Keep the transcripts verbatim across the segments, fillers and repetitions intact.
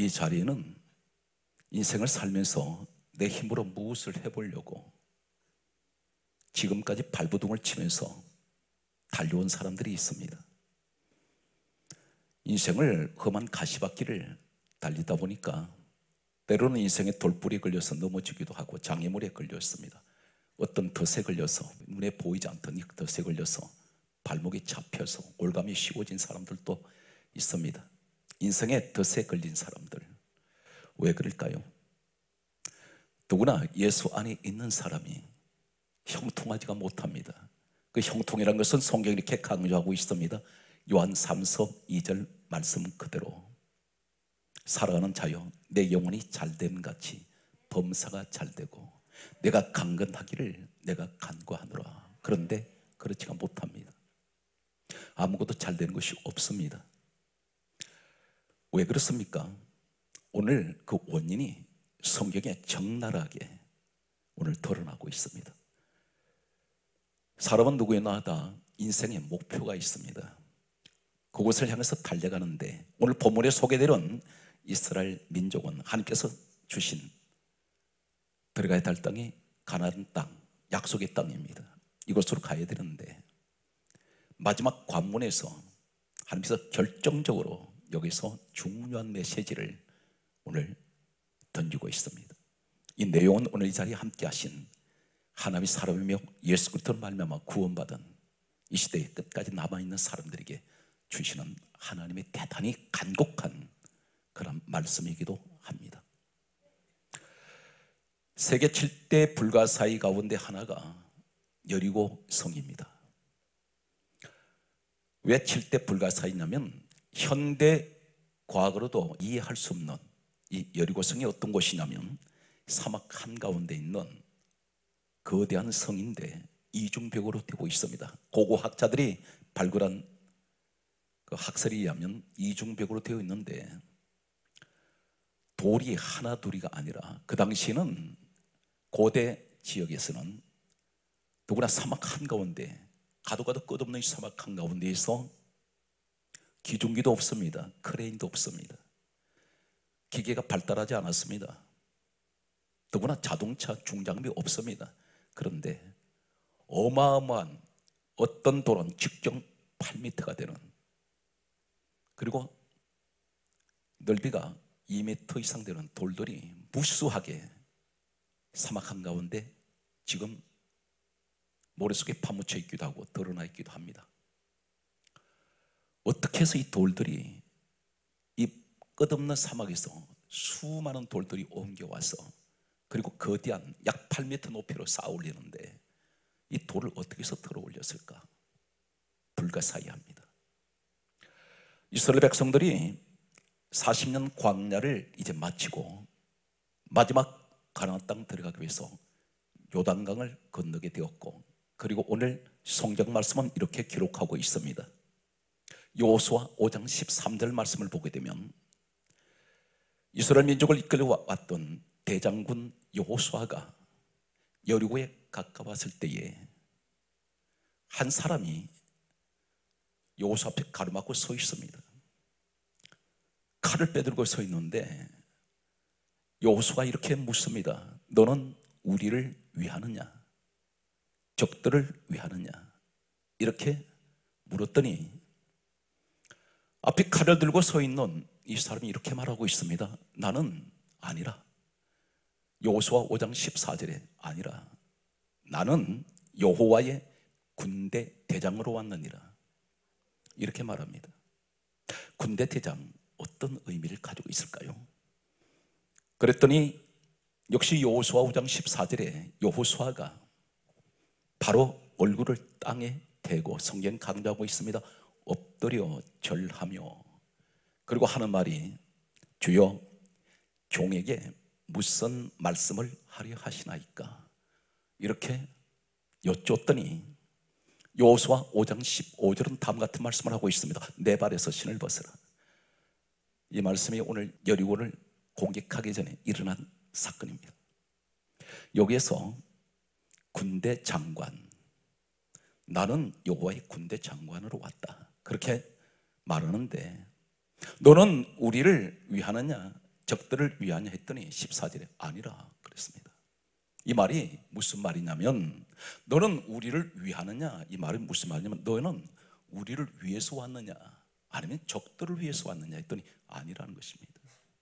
이 자리에는 인생을 살면서 내 힘으로 무엇을 해보려고 지금까지 발버둥을 치면서 달려온 사람들이 있습니다. 인생을 험한 가시밭길을 달리다 보니까 때로는 인생의 돌불이 걸려서 넘어지기도 하고 장애물에 걸렸습니다. 어떤 덫에 걸려서, 눈에 보이지 않던 이 덫에 걸려서 발목이 잡혀서 올감이 씌워진 사람들도 있습니다. 인생의 덫에 걸린 사람들, 왜 그럴까요? 누구나 예수 안에 있는 사람이 형통하지가 못합니다. 그 형통이라는 것은 성경이 이렇게 강조하고 있습니다. 요한 삼서 이 절 말씀 그대로, 살아가는 자여 내 영혼이 잘됨 같이 범사가 잘되고 내가 강건하기를 내가 간구하노라. 그런데 그렇지가 못합니다. 아무것도 잘되는 것이 없습니다. 왜 그렇습니까? 오늘 그 원인이 성경에 적나라하게 오늘 드러나고 있습니다. 사람은 누구나 다 인생의 목표가 있습니다. 그곳을 향해서 달려가는데, 오늘 본문에 소개되는 이스라엘 민족은 하나님께서 주신 들어가야 할 땅이 가나안 땅, 약속의 땅입니다. 이곳으로 가야 되는데 마지막 관문에서 하나님께서 결정적으로 여기서 중요한 메시지를 오늘 던지고 있습니다. 이 내용은 오늘 이 자리에 함께 하신 하나님의 사람이며 예수 그리스도로 말미암아 구원받은 이 시대의 끝까지 남아있는 사람들에게 주시는 하나님의 대단히 간곡한 그런 말씀이기도 합니다. 세계 칠 대 불가사의 가운데 하나가 여리고 성입니다. 왜 칠 대 불가사의냐면 현대 과학으로도 이해할 수 없는 이 여리고성이 어떤 곳이냐면 사막 한가운데 있는 거대한 성인데 이중벽으로 되고 있습니다. 고고학자들이 발굴한 그 학설에 의하면 이중벽으로 되어 있는데 돌이 하나 둘이가 아니라, 그 당시에는 고대 지역에서는 누구나 사막 한가운데, 가도 가도 끝없는 사막 한가운데에서 기중기도 없습니다. 크레인도 없습니다. 기계가 발달하지 않았습니다. 더구나 자동차 중장비 없습니다. 그런데 어마어마한 어떤 돌은 직경 팔 미터가 되는, 그리고 넓이가 이 미터 이상 되는 돌들이 무수하게 사막 한가운데 지금 모래속에 파묻혀 있기도 하고 드러나 있기도 합니다. 어떻게 해서 이 돌들이 이 끝없는 사막에서 수많은 돌들이 옮겨와서 그리고 거대한 약 팔 미터 높이로 쌓아 올리는데 이 돌을 어떻게 해서 들어 올렸을까? 불가사의합니다. 이스라엘 백성들이 사십 년 광야를 이제 마치고 마지막 가나안 땅 들어가기 위해서 요단강을 건너게 되었고, 그리고 오늘 성경 말씀은 이렇게 기록하고 있습니다. 여호수아 오 장 십삼 절 말씀을 보게 되면 이스라엘 민족을 이끌어왔던 대장군 여호수아가 여리고에 가까웠을 때에 한 사람이 여호수아 앞에 가로막고 서 있습니다. 칼을 빼들고 서 있는데 여호수아가 이렇게 묻습니다. 너는 우리를 위하느냐? 적들을 위하느냐? 이렇게 물었더니 앞에 칼을 들고 서 있는 이 사람이 이렇게 말하고 있습니다. 나는 아니라. 여호수아 오 장 십사 절에 아니라 나는 여호와의 군대 대장으로 왔느니라, 이렇게 말합니다. 군대 대장, 어떤 의미를 가지고 있을까요? 그랬더니 역시 여호수아 오 장 십사 절에 여호수아가 바로 얼굴을 땅에 대고, 성경 강조하고 있습니다. 엎드려 절하며, 그리고 하는 말이 주여 종에게 무슨 말씀을 하려 하시나이까? 이렇게 여쭈었더니 여호수아 오 장 십오 절은 다음 같은 말씀을 하고 있습니다. 내 발에서 신을 벗으라. 이 말씀이 오늘 여리고를 공격하기 전에 일어난 사건입니다. 여기에서 군대 장관, 나는 여호와의 군대 장관으로 왔다, 그렇게 말하는데 너는 우리를 위하느냐 적들을 위하냐 했더니 십사 절에 아니라 그랬습니다. 이 말이 무슨 말이냐면 너는 우리를 위하느냐, 이 말은 무슨 말이냐면 너는 우리를 위해서 왔느냐 아니면 적들을 위해서 왔느냐 했더니 아니라는 것입니다.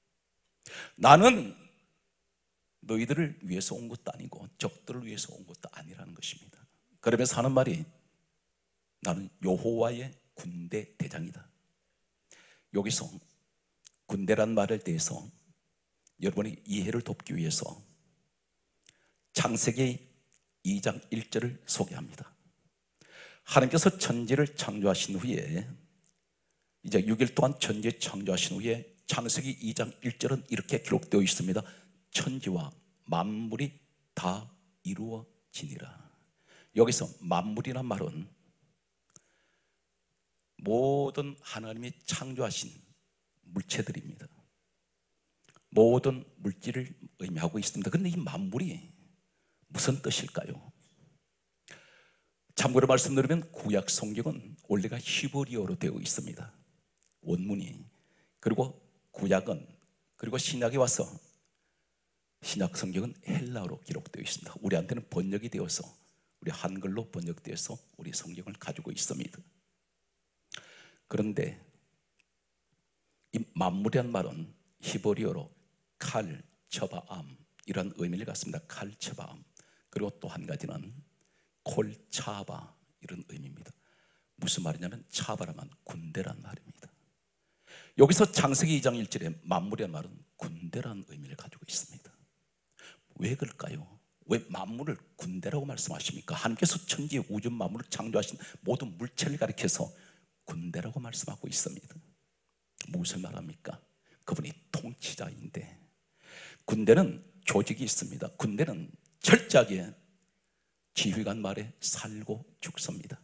나는 너희들을 위해서 온 것도 아니고 적들을 위해서 온 것도 아니라는 것입니다. 그러면서 하는 말이 나는 여호와의 군대 대장이다. 여기서 군대란 말에 대해서 여러분이 이해를 돕기 위해서 창세기 이 장 일 절을 소개합니다. 하나님께서 천지를 창조하신 후에 이제 육 일 동안 천지 창조하신 후에 창세기 이 장 일 절은 이렇게 기록되어 있습니다. 천지와 만물이 다 이루어지니라. 여기서 만물이란 말은 모든 하나님이 창조하신 물체들입니다. 모든 물질을 의미하고 있습니다. 그런데 이 만물이 무슨 뜻일까요? 참고로 말씀드리면 구약 성경은 원래가 히브리어로 되어 있습니다. 원문이. 그리고 구약은, 그리고 신약에 와서 신약 성경은 헬라어로 기록되어 있습니다. 우리한테는 번역이 되어서, 우리 한글로 번역되어서 우리 성경을 가지고 있습니다. 그런데 이 만물이란 말은 히브리어로 칼, 처바암 이런 의미를 갖습니다. 칼, 처바암. 그리고 또 한 가지는 콜차바 이런 의미입니다. 무슨 말이냐면 차바라면 군대란 말입니다. 여기서 창세기 이 장 일 절에 만물이란 말은 군대라는 의미를 가지고 있습니다. 왜 그럴까요? 왜 만물을 군대라고 말씀하십니까? 하나님께서 천지 우주 만물을 창조하신 모든 물체를 가리켜서 군대라고 말씀하고 있습니다. 무엇을 말합니까? 그분이 통치자인데, 군대는 조직이 있습니다. 군대는 철저하게 지휘관 말에 살고 죽습니다.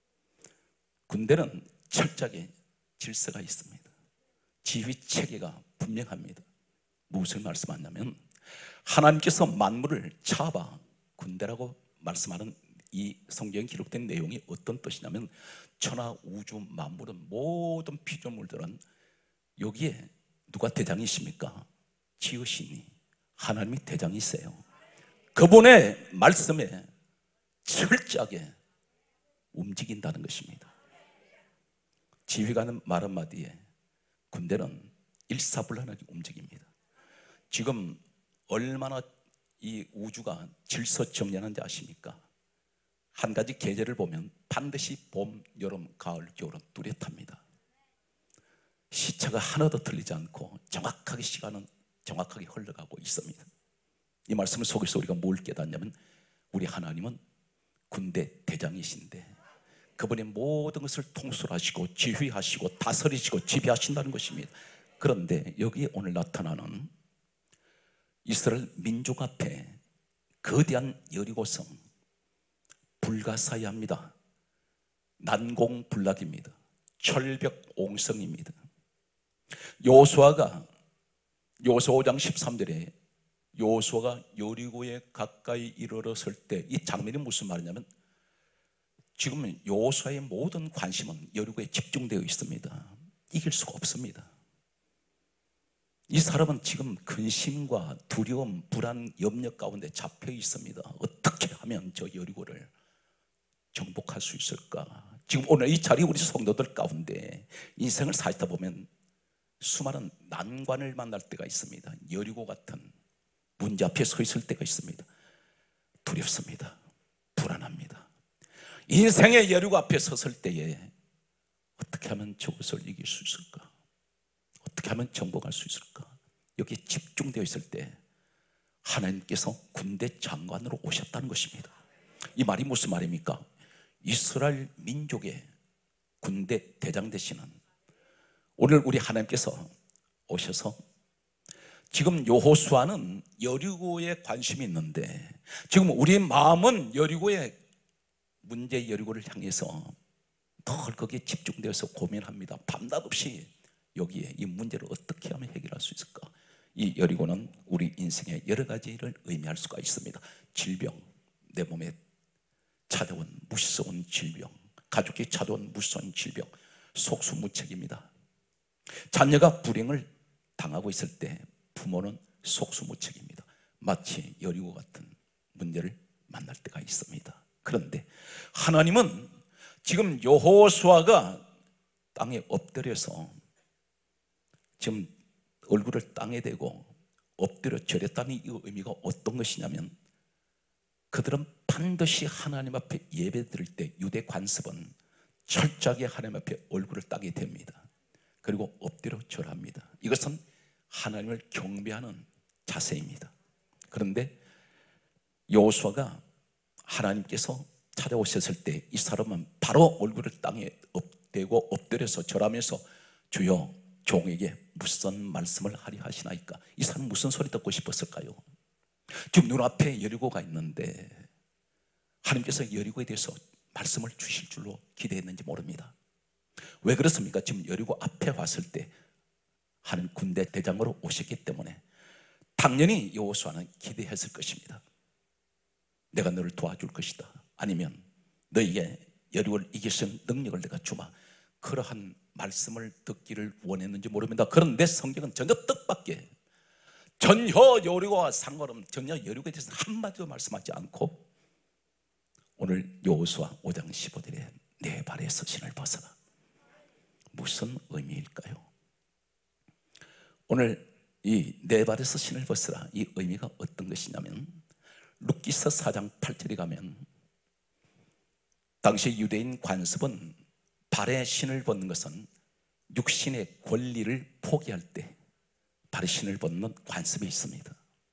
군대는 철저하게 질서가 있습니다. 지휘 체계가 분명합니다. 무엇을 말씀하냐면 하나님께서 만물을 차바 군대라고 말씀하는 이 성경에 기록된 내용이 어떤 뜻이냐면 천하 우주 만물은 모든 피조물들은 여기에 누가 대장이십니까? 지으시니 하나님이 대장이세요. 그분의 말씀에 철저하게 움직인다는 것입니다. 지휘관은 말 한마디에 군대는 일사불란하게 움직입니다. 지금 얼마나 이 우주가 질서정연한지 아십니까? 한 가지 계절을 보면 반드시 봄, 여름, 가을, 겨울은 뚜렷합니다. 시차가 하나도 틀리지 않고 정확하게 시간은 정확하게 흘러가고 있습니다. 이 말씀을 속에서 우리가 뭘 깨닫냐면 우리 하나님은 군대 대장이신데 그분이 모든 것을 통솔하시고 지휘하시고 다스리시고 지배하신다는 것입니다. 그런데 여기에 오늘 나타나는 이스라엘 민족 앞에 거대한 여리고성 불가사의합니다. 난공불락입니다. 철벽옹성입니다. 여호수아가 여호수아 오 장 십삼 절에 여호수아가 여리고에 가까이 이르렀을 때 이 장면이 무슨 말이냐면 지금 여호수아의 모든 관심은 여리고에 집중되어 있습니다. 이길 수가 없습니다. 이 사람은 지금 근심과 두려움, 불안, 염려 가운데 잡혀 있습니다. 어떻게 하면 저 여리고를 정복할 수 있을까? 지금 오늘 이 자리 우리 성도들 가운데 인생을 살다 보면 수많은 난관을 만날 때가 있습니다. 여리고 같은 문제 앞에 서 있을 때가 있습니다. 두렵습니다. 불안합니다. 인생의 여리고 앞에 섰을 때에 어떻게 하면 저것을 이길 수 있을까? 어떻게 하면 정복할 수 있을까? 여기에 집중되어 있을 때 하나님께서 군대 장관으로 오셨다는 것입니다. 이 말이 무슨 말입니까? 이스라엘 민족의 군대 대장 되시는 오늘 우리 하나님께서 오셔서 지금 여호수아는 여리고에 관심이 있는데 지금 우리의 마음은 여리고의 문제 여리고를 향해서 늘 거기에 집중되어서 고민합니다. 밤낮 없이 여기에 이 문제를 어떻게 하면 해결할 수 있을까? 이 여리고는 우리 인생의 여러 가지를 의미할 수가 있습니다. 질병, 내 몸에 찾아온 무서운 질병, 가족이 찾아온 무서운 질병, 속수무책입니다. 자녀가 불행을 당하고 있을 때 부모는 속수무책입니다. 마치 여리고 같은 문제를 만날 때가 있습니다. 그런데 하나님은 지금 여호수아가 땅에 엎드려서 지금 얼굴을 땅에 대고 엎드려 절했다는 이 의미가 어떤 것이냐면, 그들은 반드시 하나님 앞에 예배 드릴 때 유대 관습은 철저하게 하나님 앞에 얼굴을 땅에 댑니다. 그리고 엎드려 절합니다. 이것은 하나님을 경배하는 자세입니다. 그런데 여호수아가 하나님께서 찾아오셨을 때 이 사람은 바로 얼굴을 땅에 엎대고 엎드려서 절하면서 주여 종에게 무슨 말씀을 하리 하시나이까? 이 사람 무슨 소리 듣고 싶었을까요? 지금 눈앞에 여리고가 있는데 하나님께서 여리고에 대해서 말씀을 주실 줄로 기대했는지 모릅니다. 왜 그렇습니까? 지금 여리고 앞에 왔을 때 하나님 군대 대장으로 오셨기 때문에 당연히 여호수아는 기대했을 것입니다. 내가 너를 도와줄 것이다. 아니면 너에게 여리고를 이길 수 있는 능력을 내가 주마. 그러한 말씀을 듣기를 원했는지 모릅니다. 그런데 성경은 전혀 뜻밖의, 전혀 여리고와 상관없는, 전혀 여리고에 대해서 한마디도 말씀하지 않고 오늘 여호수아 오 장 십오 절에 내 발에서 신을 벗어라. 무슨 의미일까요? 오늘 이 내 발에서 신을 벗어라, 이 의미가 어떤 것이냐면, 룻기서 사 장 팔 절에 가면 당시 유대인 관습은 발에 신을 벗는 것은 육신의 권리를 포기할 때 발에 신을 벗는 관습이 있습니다.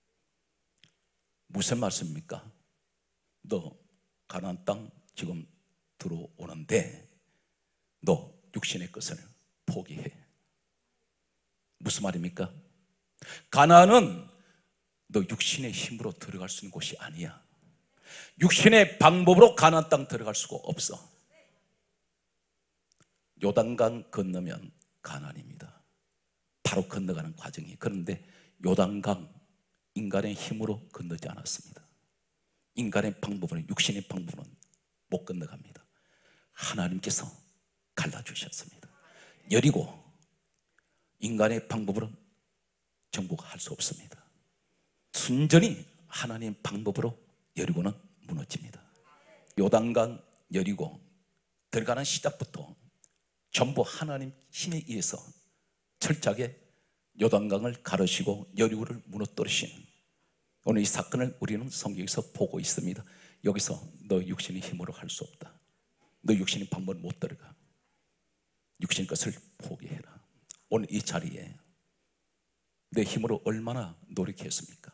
무슨 말씀입니까? 너 가나안 땅 지금 들어오는데 너 육신의 것을 포기해. 무슨 말입니까? 가나안은 너 육신의 힘으로 들어갈 수 있는 곳이 아니야. 육신의 방법으로 가나안 땅 들어갈 수가 없어. 요단강 건너면 가나안입니다. 바로 건너가는 과정이. 그런데 요단강 인간의 힘으로 건너지 않았습니다. 인간의 방법으로, 육신의 방법으로는 못 건너갑니다. 하나님께서 갈라주셨습니다. 여리고 인간의 방법으로 정복할 수 없습니다. 순전히 하나님의 방법으로 여리고는 무너집니다. 요단강 여리고 들어가는 시작부터 전부 하나님 힘에 의해서 철저하게 요단강을 가르시고 여리고를 무너뜨리신 오늘 이 사건을 우리는 성경에서 보고 있습니다. 여기서 너 육신의 힘으로 할 수 없다. 너 육신의 방법을 못 들어가. 육신의 것을 포기해라. 오늘 이 자리에 내 힘으로 얼마나 노력했습니까?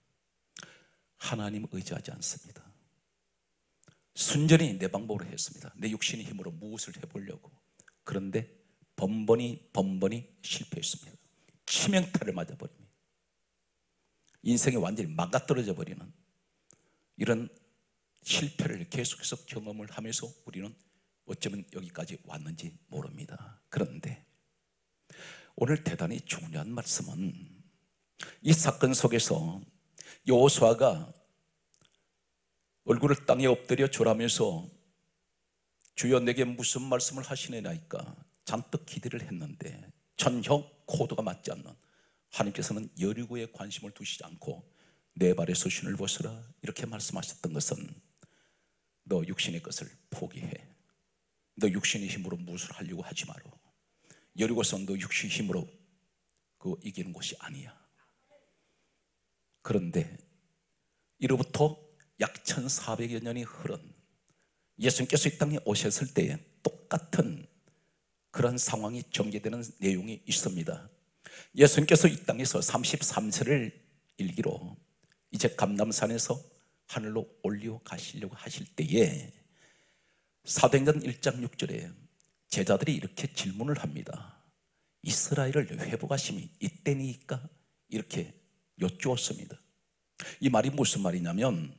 하나님 의지하지 않습니다. 순전히 내 방법으로 했습니다. 내 육신의 힘으로 무엇을 해보려고. 그런데 번번이 번번이 실패했습니다. 치명타를 맞아버립니다. 인생이 완전히 망가뜨려져 버리는 이런 실패를 계속해서 경험을 하면서 우리는 어쩌면 여기까지 왔는지 모릅니다. 그런데 오늘 대단히 중요한 말씀은 이 사건 속에서 여호수아가 얼굴을 땅에 엎드려 절하면서 주여 내게 무슨 말씀을 하시느냐니까 잔뜩 기대를 했는데 전혀 코드가 맞지 않는, 하나님께서는 여리고에 관심을 두시지 않고 내 발에서 신을 벗으라 이렇게 말씀하셨던 것은 너 육신의 것을 포기해. 너 육신의 힘으로 무엇을 하려고 하지 마라. 여리고선 너 육신의 힘으로 그 이기는 곳이 아니야. 그런데 이로부터 약 천사백여 년이 흐른 예수님께서 이 땅에 오셨을 때에 똑같은 그런 상황이 전개되는 내용이 있습니다. 예수님께서 이 땅에서 삼십삼 세를 일기로 이제 감람산에서 하늘로 올려 가시려고 하실 때에 사도행전 일 장 육 절에 제자들이 이렇게 질문을 합니다. 이스라엘을 회복하심이 이때니까? 이렇게 여쭈었습니다. 이 말이 무슨 말이냐면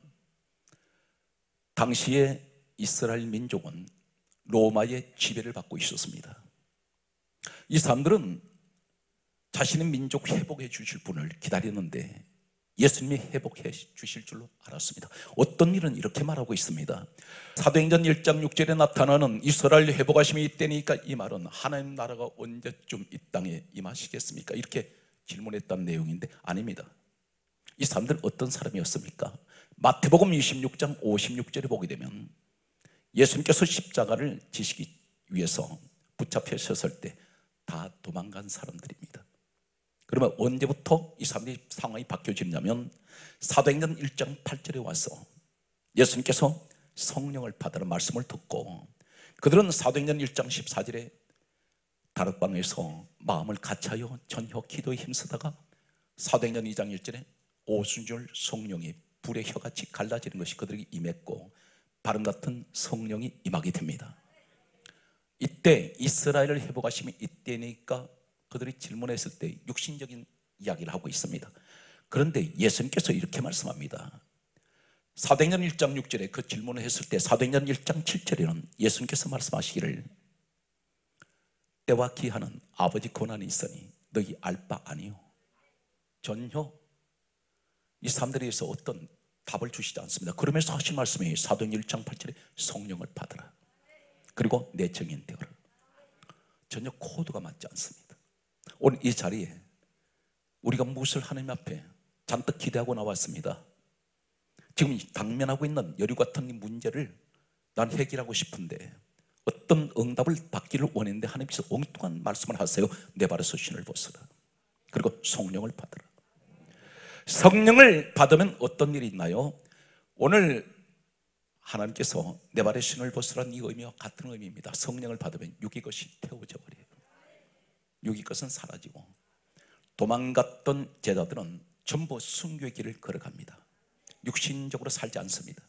당시에 이스라엘 민족은 로마의 지배를 받고 있었습니다. 이 사람들은 자신의 민족 회복해 주실 분을 기다렸는데 예수님이 회복해 주실 줄로 알았습니다. 어떤 일은 이렇게 말하고 있습니다. 사도행전 일 장 육 절에 나타나는 이스라엘 회복하심이 이때니까, 이 말은 하나님 나라가 언제쯤 이 땅에 임하시겠습니까? 이렇게 질문했다는 내용인데 아닙니다. 이 사람들은 어떤 사람이었습니까? 마태복음 이십육 장 오십육 절에 보게 되면 예수님께서 십자가를 지시기 위해서 붙잡히셨을 때 다 도망간 사람들입니다. 그러면 언제부터 이 사람들이 상황이 바뀌어지냐면 사도행전 일 장 팔 절에 와서 예수님께서 성령을 받으라 말씀을 듣고 그들은 사도행전 일 장 십사 절에 다락방에서 마음을 같이하여 전혀 기도에 힘쓰다가 사도행전 이 장 일 절에 오순절 성령이 불의 혀같이 갈라지는 것이 그들에게 임했고 바람 같은 성령이 임하게 됩니다. 이때 이스라엘을 회복하심이 이때니까 그들이 질문했을 때 육신적인 이야기를 하고 있습니다. 그런데 예수님께서 이렇게 말씀합니다. 사도행전 일 장 육 절에 그 질문을 했을 때 사도행전 일 장 칠 절에는 예수님께서 말씀하시기를 때와 기한은 아버지 권한이 있으니 너희 알 바 아니요. 전혀 이 사람들에 대해서 어떤 답을 주시지 않습니다. 그러면서 하신 말씀이 사도행전 일 장 팔 절에 성령을 받으라. 그리고 내 증인 되어라. 전혀 코드가 맞지 않습니다. 오늘 이 자리에 우리가 무엇을 하나님 앞에 잔뜩 기대하고 나왔습니다. 지금 당면하고 있는 여류 같은 이 문제를 난 해결하고 싶은데 어떤 응답을 받기를 원했는데 하나님께서 엉뚱한 말씀을 하세요. 내 발에서 신을 벗으라. 그리고 성령을 받으라. 성령을 받으면 어떤 일이 있나요? 오늘 하나님께서 내 발에 신을 벗으라는 이 의미와 같은 의미입니다. 성령을 받으면 육의 것이 태워져 버려요. 육의 것은 사라지고 도망갔던 제자들은 전부 순교의 길을 걸어갑니다. 육신적으로 살지 않습니다.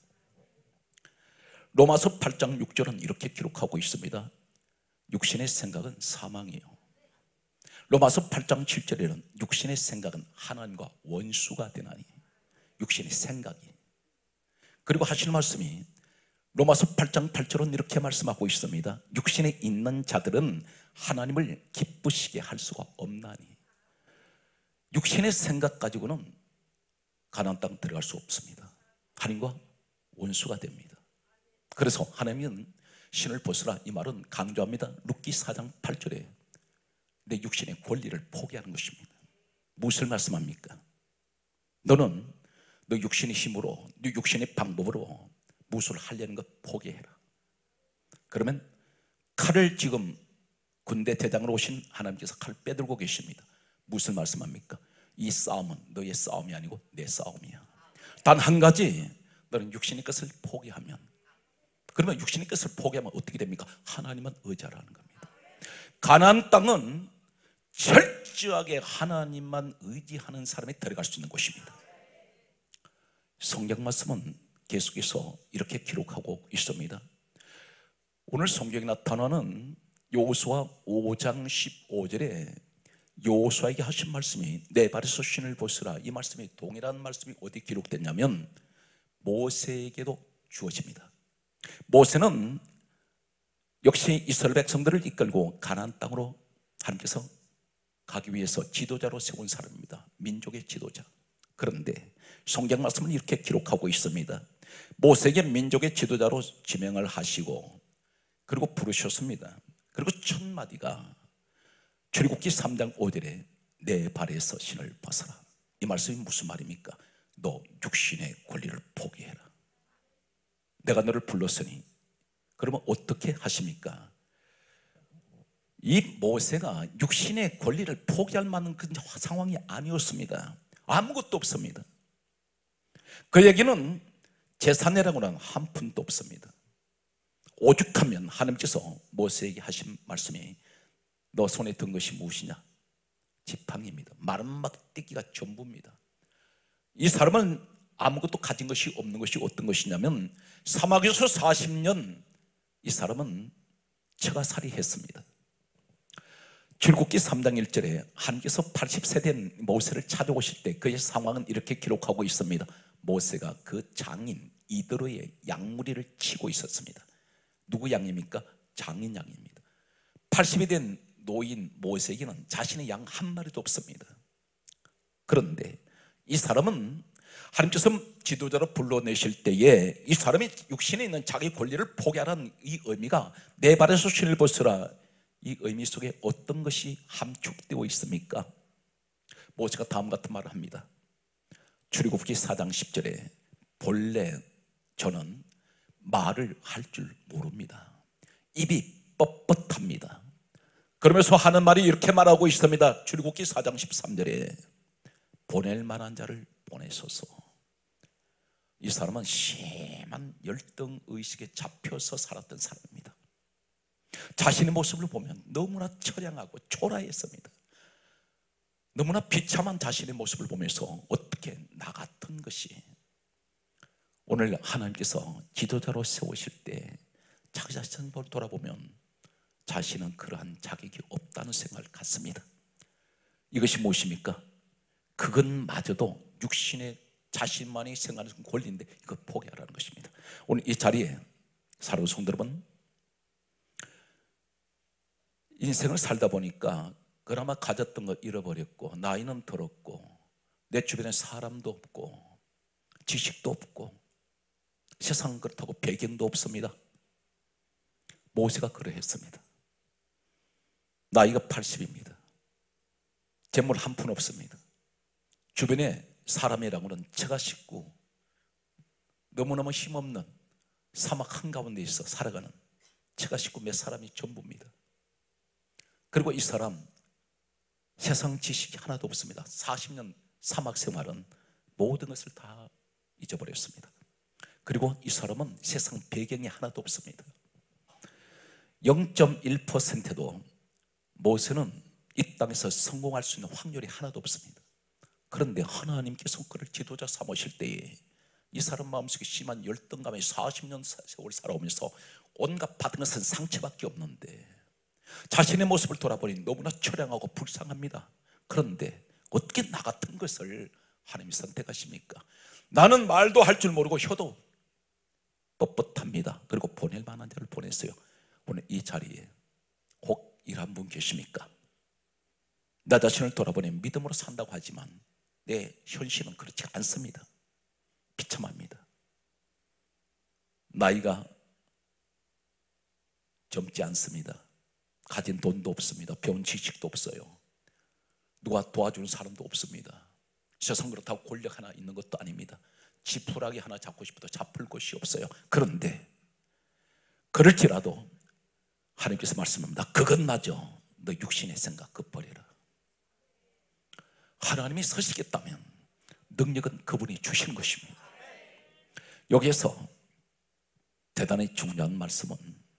로마서 팔 장 육 절은 이렇게 기록하고 있습니다. 육신의 생각은 사망이에요. 로마서 팔 장 칠 절에는 육신의 생각은 하나님과 원수가 되나니. 육신의 생각이. 그리고 하실 말씀이 로마서 팔 장 팔 절은 이렇게 말씀하고 있습니다. 육신에 있는 자들은 하나님을 기쁘시게 할 수가 없나니. 육신의 생각 가지고는 가나안 땅 들어갈 수 없습니다. 하나님과 원수가 됩니다. 그래서 하나님은 신을 벗으라 이 말은 강조합니다. 룻기 사 장 팔 절에 내 육신의 권리를 포기하는 것입니다. 무엇을 말씀합니까? 너는 너 육신의 힘으로 너 육신의 방법으로 무엇을 하려는 것 포기해라. 그러면 칼을 지금 군대 대장으로 오신 하나님께서 칼 빼들고 계십니다. 무엇을 말씀합니까? 이 싸움은 너의 싸움이 아니고 내 싸움이야. 단 한 가지, 너는 육신의 것을 포기하면, 그러면 육신의 것을 포기하면 어떻게 됩니까? 하나님은 의지하라는 겁니다. 가나안 땅은 철저하게 하나님만 의지하는 사람이 들어갈 수 있는 곳입니다. 성경 말씀은 계속해서 이렇게 기록하고 있습니다. 오늘 성경에 나타나는 여호수아 오 장 십오 절에 여호수아에게 하신 말씀이 내 발에서 신을 벗으라, 이 말씀이 동일한 말씀이 어디 기록됐냐면 모세에게도 주어집니다. 모세는 역시 이스라엘 백성들을 이끌고 가나안 땅으로 하나님께서 가기 위해서 지도자로 세운 사람입니다. 민족의 지도자. 그런데 성경 말씀은 이렇게 기록하고 있습니다. 모세에게 민족의 지도자로 지명을 하시고 그리고 부르셨습니다. 그리고 첫 마디가 출애굽기 삼 장 오 절에 내 발에서 신을 벗어라. 이 말씀이 무슨 말입니까? 너 육신의 권리를 포기해라. 내가 너를 불렀으니. 그러면 어떻게 하십니까? 이 모세가 육신의 권리를 포기할 만한 그 상황이 아니었습니다. 아무것도 없습니다. 그에게는 재산이라고는 한 푼도 없습니다. 오죽하면 하나님께서 모세에게 하신 말씀이 너 손에 든 것이 무엇이냐? 지팡이입니다. 마른 막대기가 전부입니다. 이 사람은 아무것도 가진 것이 없는 것이 어떤 것이냐면 사막에서 사십 년 이 사람은 처가살이 했습니다. 출애굽기 삼 장 일 절에 하나님께서 팔십 세 된 모세를 찾아오실 때 그의 상황은 이렇게 기록하고 있습니다. 모세가 그 장인 이드로의 양무리를 치고 있었습니다. 누구 양입니까? 장인 양입니다. 팔십이 된 노인 모세에게는 자신의 양 한 마리도 없습니다. 그런데 이 사람은 하나님께서 지도자로 불러내실 때에 이 사람이 육신에 있는 자기 권리를 포기하라는 이 의미가 내 발에서 신을 벗으라, 이 의미 속에 어떤 것이 함축되어 있습니까? 모세가 다음 같은 말을 합니다. 출애굽기 사 장 십 절에 본래 저는 말을 할 줄 모릅니다. 입이 뻣뻣합니다. 그러면서 하는 말이 이렇게 말하고 있습니다. 출애굽기 사 장 십삼 절에 보낼 만한 자를 보내소서. 이 사람은 심한 열등의식에 잡혀서 살았던 사람입니다. 자신의 모습을 보면 너무나 처량하고 초라했습니다. 너무나 비참한 자신의 모습을 보면서 어떻게 나 같은 것이, 오늘 하나님께서 지도자로 세우실 때 자기 자신을 돌아보면 자신은 그러한 자격이 없다는 생각을 갖습니다. 이것이 무엇입니까? 그것마저도 육신의 자신만이 생각하는 권리인데 이거 포기하라는 것입니다. 오늘 이 자리에 사랑하는 성도 여러분, 인생을 살다 보니까 그나마 가졌던 거 잃어버렸고, 나이는 들었고, 내 주변에 사람도 없고, 지식도 없고, 세상 그렇다고 배경도 없습니다. 모세가 그러했습니다. 나이가 팔십입니다. 재물 한 푼 없습니다. 주변에 사람이라고는 제가 식구, 너무너무 힘없는 사막 한가운데 있어 살아가는 제가 식구 몇 사람이 전부입니다. 그리고 이 사람 세상 지식이 하나도 없습니다. 사십 년 사막 생활은 모든 것을 다 잊어버렸습니다. 그리고 이 사람은 세상 배경이 하나도 없습니다. 영 점 일 퍼센트도 모세는 이 땅에서 성공할 수 있는 확률이 하나도 없습니다. 그런데 하나님께서 그를 지도자 삼으실 때에 이 사람 마음속에 심한 열등감에 사십 년 세월 살아오면서 온갖 받은 것은 상처밖에 없는데 자신의 모습을 돌아보니 너무나 처량하고 불쌍합니다. 그런데 어떻게 나 같은 것을 하나님이 선택하십니까? 나는 말도 할 줄 모르고 혀도 뻣뻣합니다. 그리고 보낼 만한 자를 보냈어요. 오늘 이 자리에 혹 이런 분 계십니까? 나 자신을 돌아보니 믿음으로 산다고 하지만 내 현실은 그렇지 않습니다. 비참합니다. 나이가 젊지 않습니다. 가진 돈도 없습니다. 배운 지식도 없어요. 누가 도와주는 사람도 없습니다. 세상 그렇다고 권력 하나 있는 것도 아닙니다. 지푸라기 하나 잡고 싶어도 잡을 곳이 없어요. 그런데 그럴지라도 하나님께서 말씀합니다. 그것마저 너 육신의 생각 그 버려라. 하나님이 서시겠다면 능력은 그분이 주시는 것입니다. 여기에서 대단히 중요한 말씀은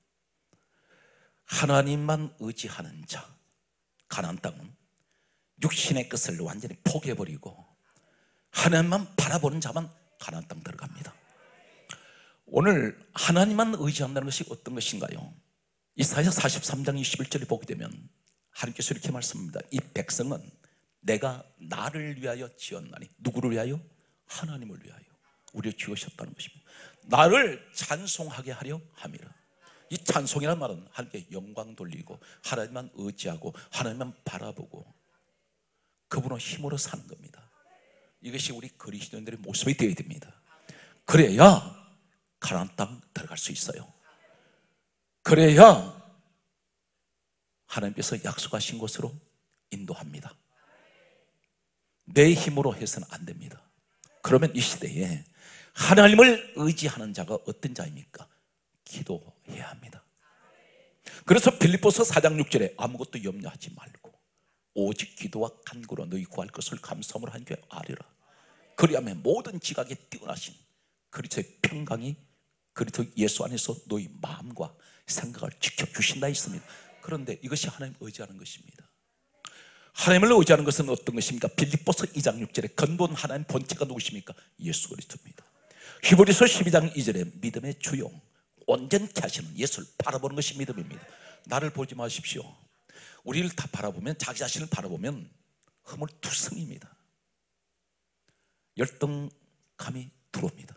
하나님만 의지하는 자, 가나안 땅은 육신의 것을 완전히 포기해버리고 하나님만 바라보는 자만 가나안 땅 들어갑니다. 오늘 하나님만 의지한다는 것이 어떤 것인가요? 이사야 사십삼 장 이십일 절을 보게 되면 하나님께서 이렇게 말씀합니다. 이 백성은 내가 나를 위하여 지었나니, 누구를 위하여? 하나님을 위하여 우리를 지으셨다는 것입니다. 나를 찬송하게 하려 함이라. 이 찬송이라는 말은 하나님께 영광 돌리고 하나님만 의지하고 하나님만 바라보고 그분의 힘으로 사는 겁니다. 이것이 우리 그리스도인들의 모습이 되어야 됩니다. 그래야 가나안 땅 들어갈 수 있어요. 그래야 하나님께서 약속하신 곳으로 인도합니다. 내 힘으로 해서는 안 됩니다. 그러면 이 시대에 하나님을 의지하는 자가 어떤 자입니까? 기도해야 합니다. 그래서 빌립보서 사 장 육 절에 아무것도 염려하지 말고 오직 기도와 간구로 너희 구할 것을 감사함으로 한 줄 아리라. 그리하면 모든 지각에 뛰어나신 그리스도의 평강이 그리스도 예수 안에서 너희 마음과 생각을 지켜주신다 했습니다. 그런데 이것이 하나님 의지하는 것입니다. 하나님을 의지하는 것은 어떤 것입니까? 빌립보서 이 장 육 절에 근본 하나님 본체가 누구십니까? 예수 그리스도입니다. 히브리서 십이 장 이 절에 믿음의 주요 온전케 하시는 예수를 바라보는 것이 믿음입니다. 나를 보지 마십시오. 우리를 다 바라보면, 자기 자신을 바라보면 허물투성입니다. 열등감이 들어옵니다.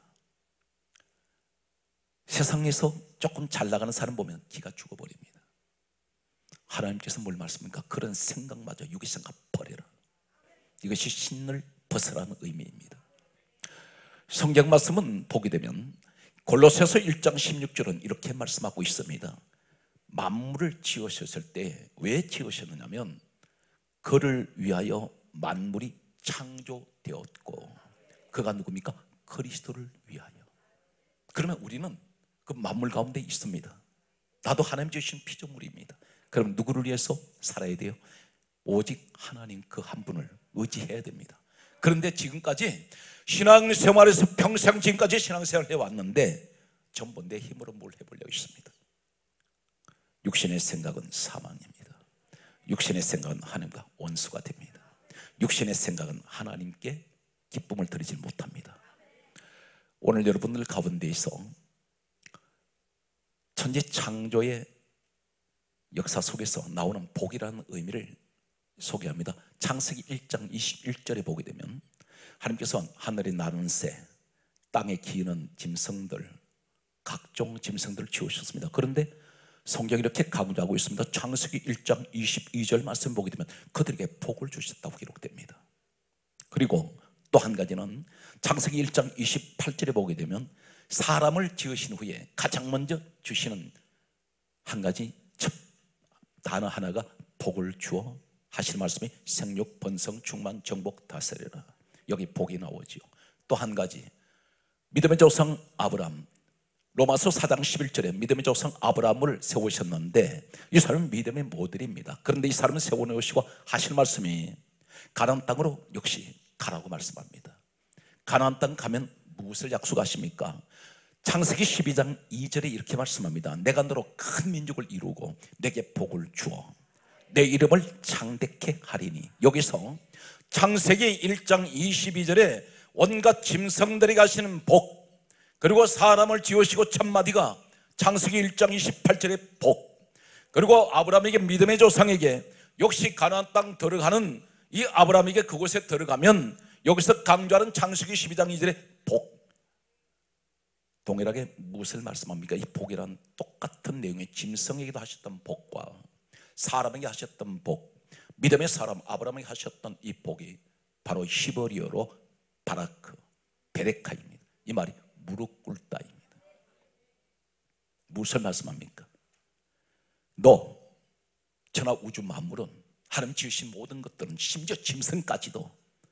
세상에서 조금 잘 나가는 사람 보면 기가 죽어버립니다. 하나님께서 뭘 말씀합니까? 그런 생각마저 육의 생각 버려라. 이것이 신을 벗으라는 의미입니다. 성경 말씀은 보게 되면 골로새서 일 장 십육 절은 이렇게 말씀하고 있습니다. 만물을 지으셨을 때 왜 지으셨느냐면 그를 위하여 만물이 창조되었고 그가 누굽니까? 그리스도를 위하여. 그러면 우리는 그 만물 가운데 있습니다. 나도 하나님 주신 피조물입니다. 그럼 누구를 위해서 살아야 돼요? 오직 하나님 그 한 분을 의지해야 됩니다. 그런데 지금까지 신앙생활에서 평생 지금까지 신앙생활을 해왔는데 전부 내 힘으로 뭘 해보려고 했습니다. 육신의 생각은 사망입니다. 육신의 생각은 하나님과 원수가 됩니다. 육신의 생각은 하나님께 기쁨을 드리지 못합니다. 오늘 여러분들 가운데에서 천지 창조의 역사 속에서 나오는 복이라는 의미를 소개합니다. 창세기 일 장 이십일 절에 보게 되면 하나님께서 하늘에 나는 새, 땅에 기는 짐승들, 각종 짐승들을 지으셨습니다. 그런데 성경이 이렇게 강조하고 있습니다. 창세기 일 장 이십이 절 말씀 보게 되면 그들에게 복을 주셨다고 기록됩니다. 그리고 또 한 가지는 창세기 일 장 이십팔 절에 보게 되면 사람을 지으신 후에 가장 먼저 주시는 한 가지 첫 단어 하나가 복을 주어 하시는 말씀이 생육, 번성, 충만, 정복, 다스리라. 여기 복이 나오죠. 또 한 가지 믿음의 조상 아브람, 로마서 사 장 십일 절에 믿음의 조상 아브라함을 세우셨는데 이 사람은 믿음의 모델입니다. 그런데 이 사람은 세워놓으시고 하실 말씀이 가나안 땅으로 역시 가라고 말씀합니다. 가나안 땅 가면 무엇을 약속하십니까? 창세기 십이 장 이 절에 이렇게 말씀합니다. 내가 너로 큰 민족을 이루고 내게 복을 주어 내 이름을 창대케 하리니. 여기서 창세기 일 장 이십이 절에 온갖 짐승들이 가시는 복, 그리고 사람을 지으시고 첫 마디가 창세기 일 장 이십팔 절의 복, 그리고 아브라함에게 믿음의 조상에게 역시 가나안 땅 들어가는 이 아브라함에게 그곳에 들어가면 여기서 강조하는 창세기 십이 장 이 절의 복, 동일하게 무엇을 말씀합니까? 이 복이란 똑같은 내용의 짐승에게도 하셨던 복과 사람에게 하셨던 복, 믿음의 사람 아브라함에게 하셨던 이 복이 바로 히브리어로 바라크, 베레카입니다. 이 말이 무릎 꿇다입니다. 무엇을 말씀합니까? 너 천하 우주 만물은 하나님 지으신 모든 것들은 심지어 짐승까지도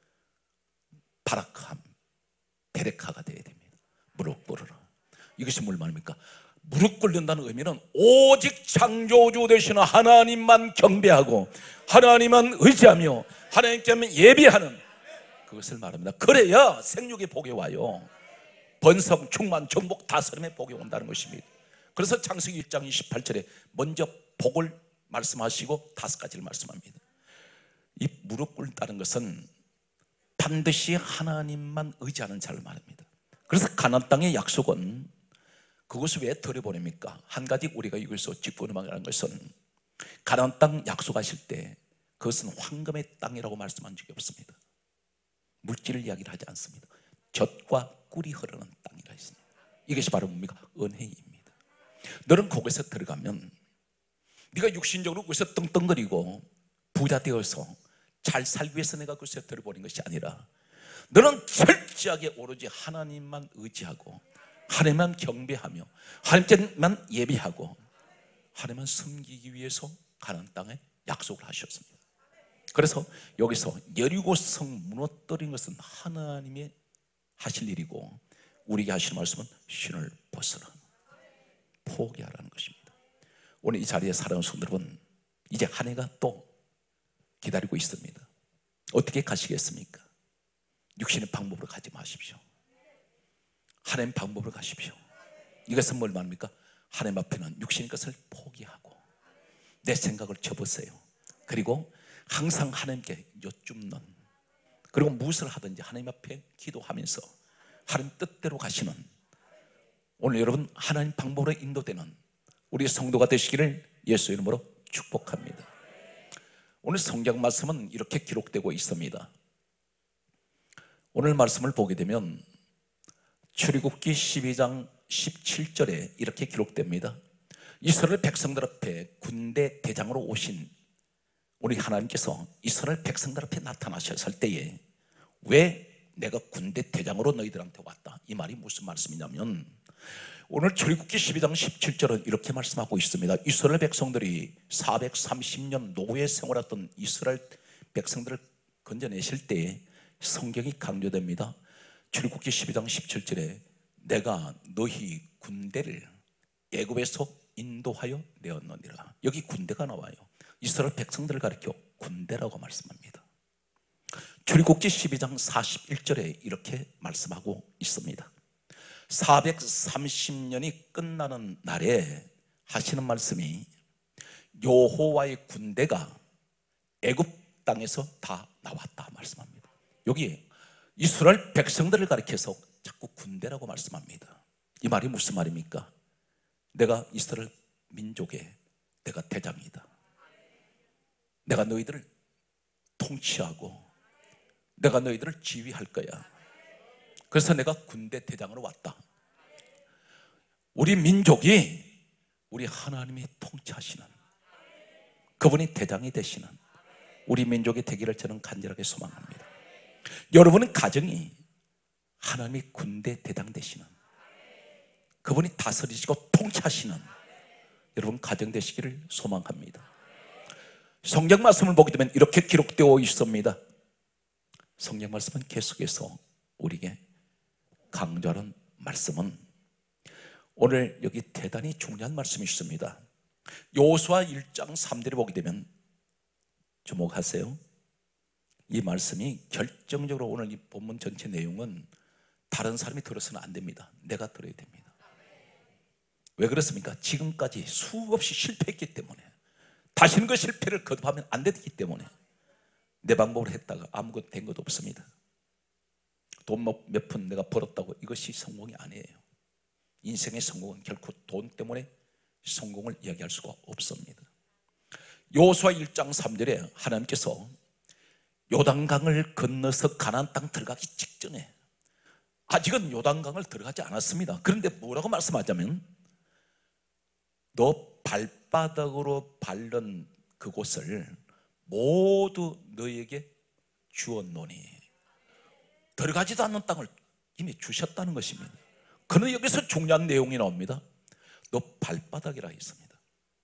바라크함, 베레카가 되어야 됩니다. 무릎 꿇으라. 이것이 뭘 말입니까? 무릎 꿇는다는 의미는 오직 창조주 되시는 하나님만 경배하고 하나님만 의지하며 하나님께만 예비하는 그것을 말합니다. 그래야 생육의 복이 와요. 번성, 충만, 정복, 다스림의 복이 온다는 것입니다. 그래서 창세기 일 장 이십팔 절에 먼저 복을 말씀하시고 다섯 가지를 말씀합니다. 이 무릎 꿇다는 것은 반드시 하나님만 의지하는 자를 말합니다. 그래서 가나안 땅의 약속은 그것을 왜 들여보냅니까? 한 가지 우리가 여기서 짚고 넘어가는 것은 가나안 땅 약속하실 때 그것은 황금의 땅이라고 말씀한 적이 없습니다. 물질 이야기를 하지 않습니다. 젖과 꿀이 흐르는 땅이라 했습니다. 이것이 바로 뭡니까? 은혜입니다. 너는 거기서 들어가면 네가 육신적으로 거기서 떵떵거리고 부자 되어서 잘 살기 위해서 내가 그것에 들어보는 것이 아니라 너는 철저하게 오로지 하나님만 의지하고 하나님만 경배하며 하나님께만 예비하고 하나님만 섬기기 위해서 가나안 땅에 약속을 하셨습니다. 그래서 여기서 여리고성 무너뜨린 것은 하나님의 하실 일이고 우리에게 하시는 말씀은 신을 벗으라, 포기하라는 것입니다. 오늘 이 자리에 살아온 성도 여러분, 이제 한 해가 또 기다리고 있습니다. 어떻게 가시겠습니까? 육신의 방법으로 가지 마십시오. 하나님 방법으로 가십시오. 이것은 뭘 말합니까? 하나님 앞에는 육신의 것을 포기하고 내 생각을 접으세요. 그리고 항상 하나님께 여쭙는, 그리고 무엇을 하든지 하나님 앞에 기도하면서 하나님 뜻대로 가시는, 오늘 여러분 하나님 방법으로 인도되는 우리 성도가 되시기를 예수 이름으로 축복합니다. 오늘 성경 말씀은 이렇게 기록되고 있습니다. 오늘 말씀을 보게 되면 출애굽기 십이 장 십칠 절에 이렇게 기록됩니다. 이스라엘 백성들 앞에 군대 대장으로 오신 우리 하나님께서 이스라엘 백성들 앞에 나타나셨을 때에 왜 내가 군대 대장으로 너희들한테 왔다, 이 말이 무슨 말씀이냐면 오늘 출애굽기 십이 장 십칠 절은 이렇게 말씀하고 있습니다. 이스라엘 백성들이 사백삼십 년 노예 생활했던 이스라엘 백성들을 건져내실 때 성경이 강조됩니다. 출애굽기 십이 장 십칠 절에 내가 너희 군대를 애굽에서 인도하여 내었느니라. 여기 군대가 나와요. 이스라엘 백성들을 가리켜 군대라고 말씀합니다. 출애굽기 십이 장 사십일 절에 이렇게 말씀하고 있습니다. 사백삼십 년이 끝나는 날에 하시는 말씀이 여호와의 군대가 애굽 땅에서 다 나왔다 말씀합니다. 여기 이스라엘 백성들을 가리켜서 자꾸 군대라고 말씀합니다. 이 말이 무슨 말입니까? 내가 이스라엘 민족의 내가 대장이다. 내가 너희들을 통치하고 내가 너희들을 지휘할 거야. 그래서 내가 군대 대장으로 왔다. 우리 민족이 우리 하나님이 통치하시는 그분이 대장이 되시는 우리 민족이 되기를 저는 간절하게 소망합니다. 여러분은 가정이 하나님이 군대 대장 되시는 그분이 다스리시고 통치하시는 여러분 가정 되시기를 소망합니다. 성경 말씀을 보게 되면 이렇게 기록되어 있습니다. 성경 말씀은 계속해서 우리에게 강조하는 말씀은 오늘 여기 대단히 중요한 말씀이 있습니다. 여호수아 일 장 삼 절에 보게 되면 주목하세요. 이 말씀이 결정적으로 오늘 이 본문 전체 내용은 다른 사람이 들어서는 안 됩니다. 내가 들어야 됩니다. 왜 그렇습니까? 지금까지 수없이 실패했기 때문에 다시는 그 실패를 거듭하면 안 되기 때문에 내 방법으로 했다가 아무것도 된 것도 없습니다. 돈 몇 푼 내가 벌었다고 이것이 성공이 아니에요. 인생의 성공은 결코 돈 때문에 성공을 이야기할 수가 없습니다. 여호수아 일 장 삼 절에 하나님께서 요단강을 건너서 가나안 땅 들어가기 직전에 아직은 요단강을 들어가지 않았습니다. 그런데 뭐라고 말씀하자면 너 발바닥으로 밟는 그곳을 모두 너에게 주었노니 들어가지도 않는 땅을 이미 주셨다는 것입니다. 그런데 여기서 중요한 내용이 나옵니다. 너 발바닥이라 했습니다.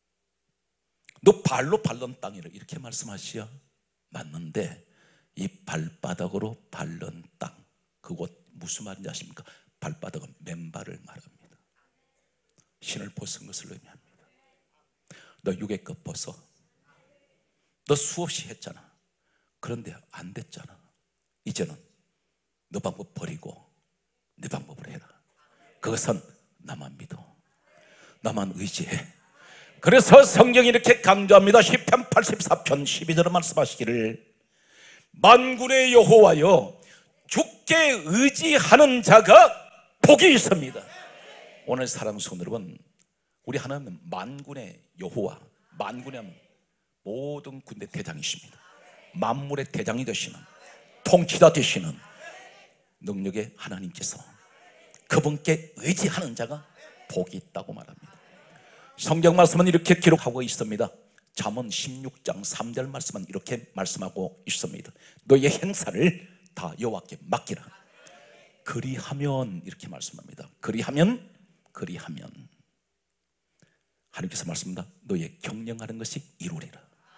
너 발로 밟는 땅이라 이렇게 말씀하시야 맞는데 이 발바닥으로 밟는 땅 그곳 무슨 말인지 아십니까? 발바닥은 맨발을 말합니다. 신을 벗은 것을 의미합니다. 너 육의 것 벗어. 너 수없이 했잖아. 그런데 안 됐잖아. 이제는 너 방법 버리고 내 방법을 해라. 그것은 나만 믿어. 나만 의지해. 그래서 성경이 이렇게 강조합니다. 시편 팔십사 편 십이 절에 말씀하시기를 만군의 여호와여 주께 의지하는 자가 복이 있습니다. 오늘 사랑하는 성도 여러분, 우리 하나님은 만군의 여호와, 만군의 모든 군대 대장이십니다. 만물의 대장이 되시는 통치자 되시는 능력의 하나님께서 그분께 의지하는 자가 복이 있다고 말합니다. 성경 말씀은 이렇게 기록하고 있습니다. 잠언 십육 장 삼 절 말씀은 이렇게 말씀하고 있습니다. 너의 행사를 다 여호와께 맡기라. 그리하면 이렇게 말씀합니다. 그리하면 그리하면 하나님께서 말씀합니다. 너의 경영하는 것이 이루리라.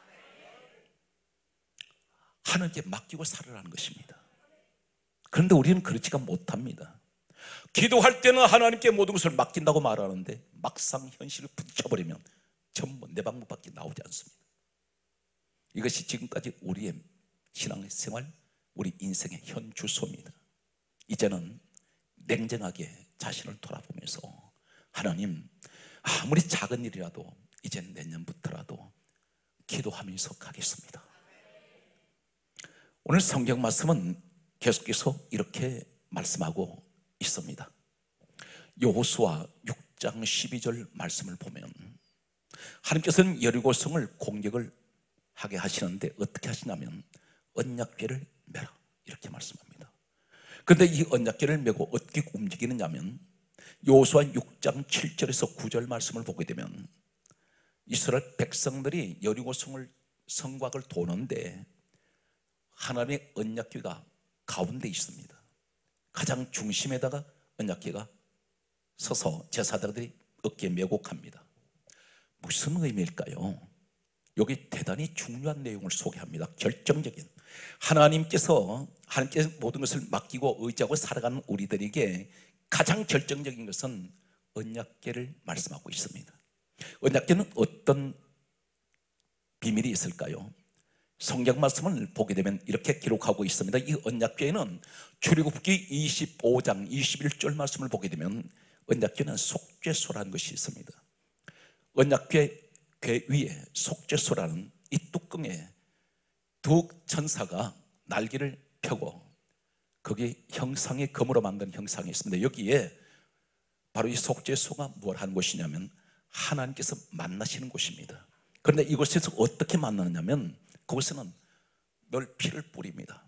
하나님께 맡기고 살으라는 것입니다. 그런데 우리는 그렇지가 못합니다. 기도할 때는 하나님께 모든 것을 맡긴다고 말하는데 막상 현실을 부딪혀버리면 전부 내 방법밖에 나오지 않습니다. 이것이 지금까지 우리의 신앙생활, 우리 인생의 현 주소입니다. 이제는 냉정하게 자신을 돌아보면서 하나님, 아무리 작은 일이라도 이제는 내년부터라도 기도하면서 가겠습니다. 오늘 성경 말씀은 계속해서 이렇게 말씀하고 있습니다. 여호수아 육 장 십이 절 말씀을 보면 하나님께서는 여리고성을 공격을 하게 하시는데 어떻게 하시냐면 언약궤를 메라 이렇게 말씀합니다. 그런데 이 언약궤를 메고 어떻게 움직이느냐면 여호수아 육 장 칠 절에서 구 절 말씀을 보게 되면 이스라엘 백성들이 여리고성을 성곽을 도는데 하나님의 언약궤가 가운데 있습니다. 가장 중심에다가 언약궤가 서서 제사장들이 어깨에 메고 갑니다. 무슨 의미일까요? 여기 대단히 중요한 내용을 소개합니다. 결정적인 하나님께서 하나님께서 모든 것을 맡기고 의지하고 살아가는 우리들에게 가장 결정적인 것은 언약궤를 말씀하고 있습니다. 언약궤는 어떤 비밀이 있을까요? 성경 말씀을 보게 되면 이렇게 기록하고 있습니다. 이 언약궤에는 출애굽기 이십오 장 이십일 절 말씀을 보게 되면 언약궤는 속죄소라는 것이 있습니다. 언약궤 궤 위에 속죄소라는 이 뚜껑에 두 천사가 날개를 펴고 거기 형상의 금으로 만든 형상이 있습니다. 여기에 바로 이 속죄소가 뭘 하는 곳이냐면 하나님께서 만나시는 곳입니다. 그런데 이곳에서 어떻게 만나느냐면 그곳에는 늘 피를 뿌립니다.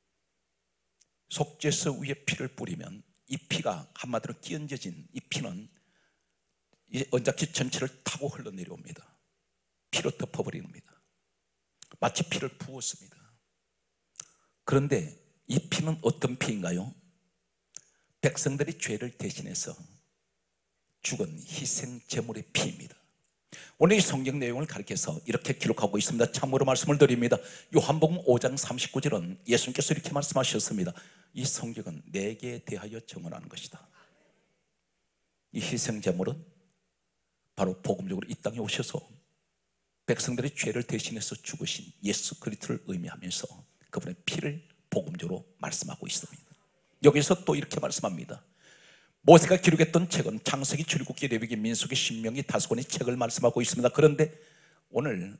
속죄소 위에 피를 뿌리면 이 피가 한마디로 끼얹어진 이 피는 이 언약궤 전체를 타고 흘러내려옵니다. 피로 덮어버립니다. 마치 피를 부었습니다. 그런데 이 피는 어떤 피인가요? 백성들의 죄를 대신해서 죽은 희생 제물의 피입니다. 오늘 이 성경 내용을 가리켜서 이렇게 기록하고 있습니다. 참고로 말씀을 드립니다. 요한복음 오 장 삼십구 절은 예수님께서 이렇게 말씀하셨습니다. 이 성경은 내게 대하여 증언하는 것이다. 이 희생 제물은 바로 복음적으로 이 땅에 오셔서 백성들의 죄를 대신해서 죽으신 예수 그리스도를 의미하면서 그분의 피를 복음적으로 말씀하고 있습니다. 여기서 또 이렇게 말씀합니다. 모세가 기록했던 책은 창세기, 출애굽기, 레위기, 민수기, 신명기 다섯 권의 책을 말씀하고 있습니다. 그런데 오늘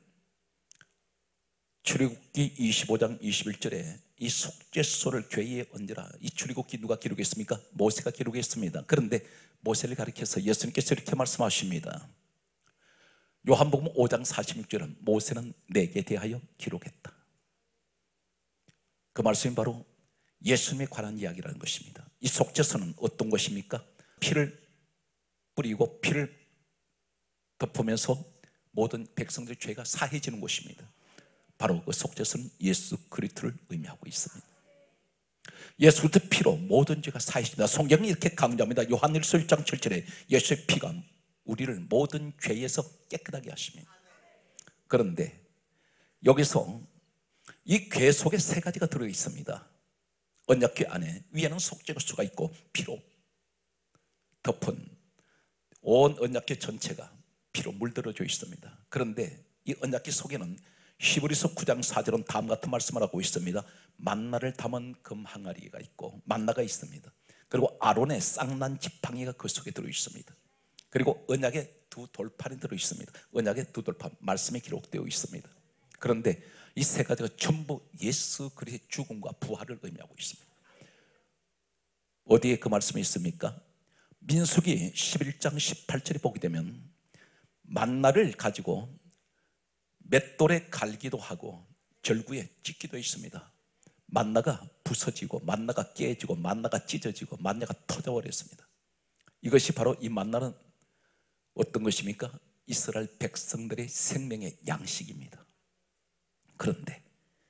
출애굽기 이십오 장 이십일 절에 이 속죄소를 궤에 얹으라, 이 출애굽기 누가 기록했습니까? 모세가 기록했습니다. 그런데 모세를 가리켜서 예수님께서 이렇게 말씀하십니다. 요한복음 오 장 사십육 절은 모세는 내게 대하여 기록했다. 그 말씀이 바로 예수님에 관한 이야기라는 것입니다. 이 속죄소는 어떤 것입니까? 피를 뿌리고 피를 덮으면서 모든 백성들의 죄가 사해지는 곳입니다. 바로 그 속죄소는 예수 그리스도를 의미하고 있습니다. 예수 그리스도의 피로 모든 죄가 사해집니다. 성경이 이렇게 강조합니다. 요한일서 일 장 칠 절에 예수의 피가 우리를 모든 죄에서 깨끗하게 하십니다. 그런데 여기서 이 궤 속에 세 가지가 들어 있습니다. 언약궤 안에 위에는 속죄소가 있고 피로 덮은 온 언약궤 전체가 피로 물들어져 있습니다. 그런데 이 언약궤 속에는 히브리서 구 장 사 절은 다음 같은 말씀을 하고 있습니다. 만나를 담은 금 항아리가 있고 만나가 있습니다. 그리고 아론의 쌍난 지팡이가 그 속에 들어 있습니다. 그리고 언약의 두 돌판이 들어 있습니다. 언약의 두 돌판 말씀이 기록되어 있습니다. 그런데 이 세 가지가 전부 예수 그리스도의 죽음과 부활을 의미하고 있습니다. 어디에 그 말씀이 있습니까? 민수기 십일 장 십팔 절에 보게 되면 만나를 가지고 맷돌에 갈기도 하고 절구에 찢기도 있습니다. 만나가 부서지고 만나가 깨지고 만나가 찢어지고 만나가 터져버렸습니다. 이것이 바로 이 만나는 어떤 것입니까? 이스라엘 백성들의 생명의 양식입니다. 그런데